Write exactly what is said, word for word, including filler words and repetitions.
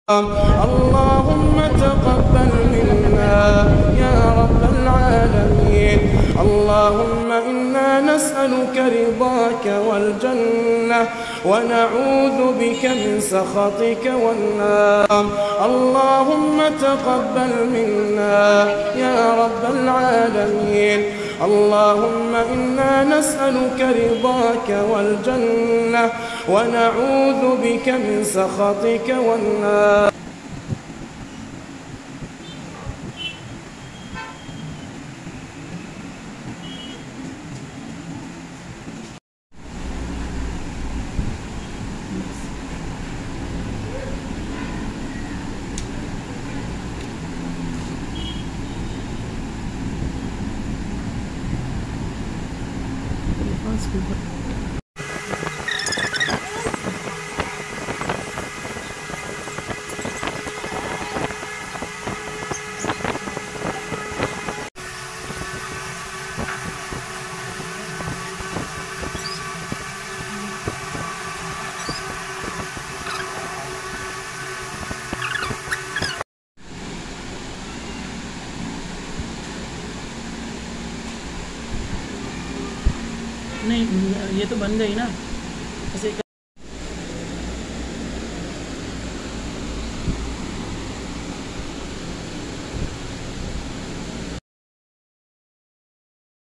اللهم تقبل منا يا رب العالمين. اللهم إنا نسألك رضاك والجنة ونعوذ بك من سخطك والنار. اللهم تقبل منا يا رب العالمين. اللهم إنا نسألك رضاك والجنة ونعوذ بك من سخطك والنار. नहीं, ये तो बन गई ना ऐसे।